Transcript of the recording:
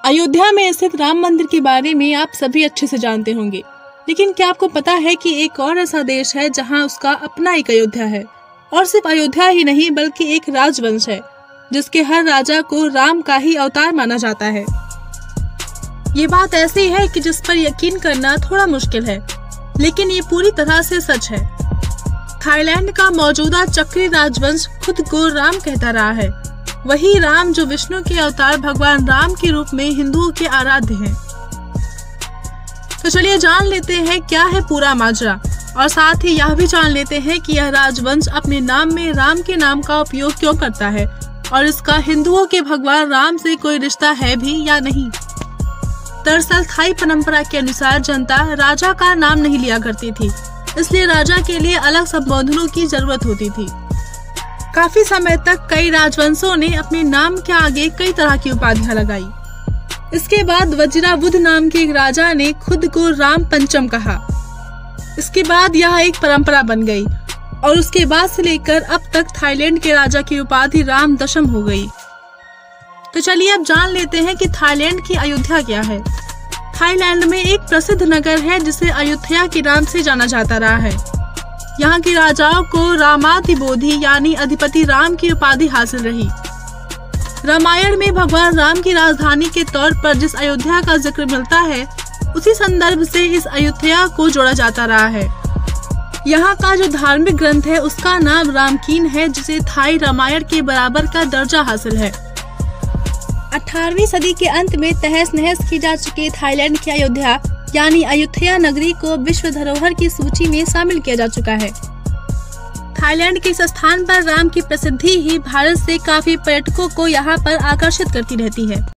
अयोध्या में स्थित राम मंदिर के बारे में आप सभी अच्छे से जानते होंगे, लेकिन क्या आपको पता है कि एक और ऐसा देश है जहां उसका अपना एक अयोध्या है। और सिर्फ अयोध्या ही नहीं बल्कि एक राजवंश है जिसके हर राजा को राम का ही अवतार माना जाता है। ये बात ऐसी है कि जिस पर यकीन करना थोड़ा मुश्किल है, लेकिन ये पूरी तरह से सच है। थाईलैंड का मौजूदा चक्री राजवंश खुद को राम कहता रहा है, वही राम जो विष्णु के अवतार भगवान राम के रूप में हिंदुओं के आराध्य हैं। तो चलिए जान लेते हैं क्या है पूरा माजरा, और साथ ही यह भी जान लेते हैं कि यह राजवंश अपने नाम में राम के नाम का उपयोग क्यों करता है और इसका हिंदुओं के भगवान राम से कोई रिश्ता है भी या नहीं। दरअसल थाई परंपरा के अनुसार जनता राजा का नाम नहीं लिया करती थी, इसलिए राजा के लिए अलग संबोधनों की जरूरत होती थी। काफी समय तक कई राजवंशों ने अपने नाम के आगे कई तरह की उपाधियां लगाई। इसके बाद वज्रावुध नाम के एक राजा ने खुद को राम पंचम कहा। इसके बाद यह एक परंपरा बन गई और उसके बाद से लेकर अब तक थाईलैंड के राजा की उपाधि राम दशम हो गई। तो चलिए अब जान लेते हैं कि थाईलैंड की अयोध्या क्या है। थाईलैंड में एक प्रसिद्ध नगर है जिसे अयोध्या के नाम से जाना जाता रहा है। यहाँ के राजाओं को रामाधिबोधि यानी अधिपति राम की उपाधि हासिल रही। रामायण में भगवान राम की राजधानी के तौर पर जिस अयोध्या का जिक्र मिलता है, उसी संदर्भ से इस अयोध्या को जोड़ा जाता रहा है। यहाँ का जो धार्मिक ग्रंथ है उसका नाम रामकीन है, जिसे थाई रामायण के बराबर का दर्जा हासिल है। 18वीं सदी के अंत में तहस नहस की जा चुकी थाईलैंड की अयोध्या यानी अयोध्या नगरी को विश्व धरोहर की सूची में शामिल किया जा चुका है। थाईलैंड के इस स्थान पर राम की प्रसिद्धि ही भारत से काफी पर्यटकों को यहाँ पर आकर्षित करती रहती है।